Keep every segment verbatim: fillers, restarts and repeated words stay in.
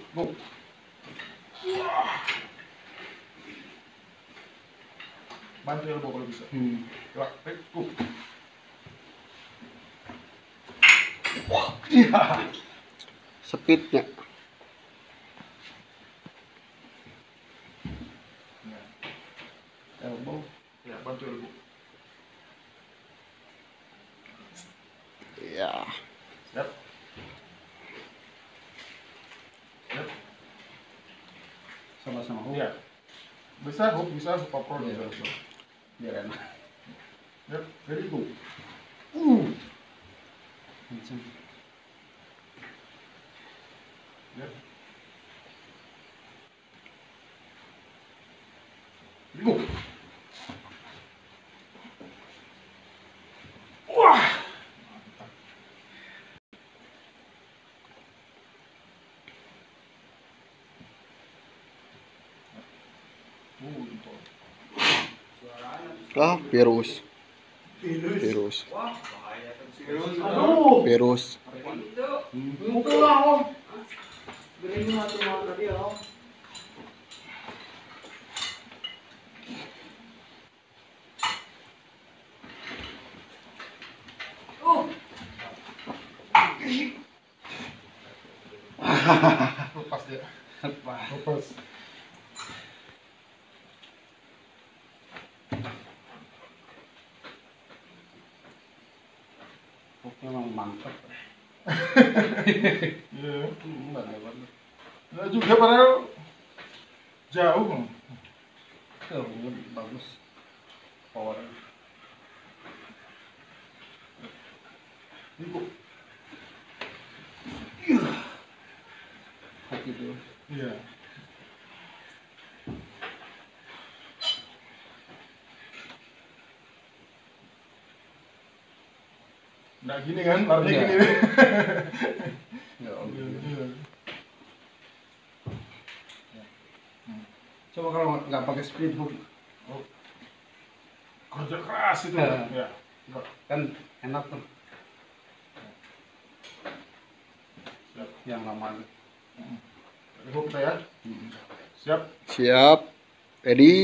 Go. Wah. Bantu elbow kalau bisa. Hmm. Coba, baik, go. Wah, iya. Speednya. Ya. Elbow. Ya, bantu elbow. Iya. Siap. Siap. Sama-sama hook. Iya. Bisa hook, bisa hook apron Iya. bisa. Biar enak. Yep, ready go. Uh. Kenceng. Yep. Ready go. Wah. Uh, jempol. Ah, virus. Virus. Virus. Aduh. Virus. Mukul lah, Om. Beri matu mata dia, Om. Lepas dia. Lepas. Lepas. Hooknya memang mantap. Iya. Enggak lewat. Nah, juga padahal jauh. Tuh, hooknya bagus. Power. Ibu. Hook itu. Iya. Nggak gini kan, larinya Iya. gini. Ya, oke. Iya. Coba kalau nggak pakai speed hook, Oh. Kerja keras itu. Iya. Ya. Coba. kan enak tuh. Siap. Yang lama tuh. Ibu kita ya. Siap. Siap. Ready.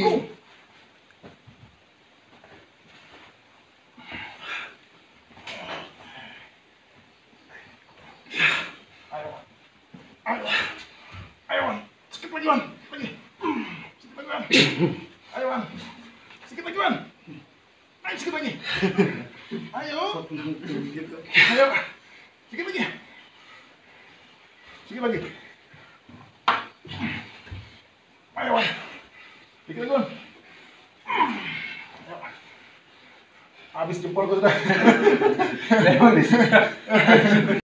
Ayo. Ayo. Ayo, Wan. Sedikit lagi, Wan. Lagi. Sedikit lagi, Wan. Ayo, Wan. Sedikit lagi, Wan. Ayo, sedikit lagi. Ayo. Ayo. Sedikit lagi. Sedikit lagi. Ayo, Wan. Sedikit lagi, Wan. Ayo, Wan. Habis jempol gue sudah.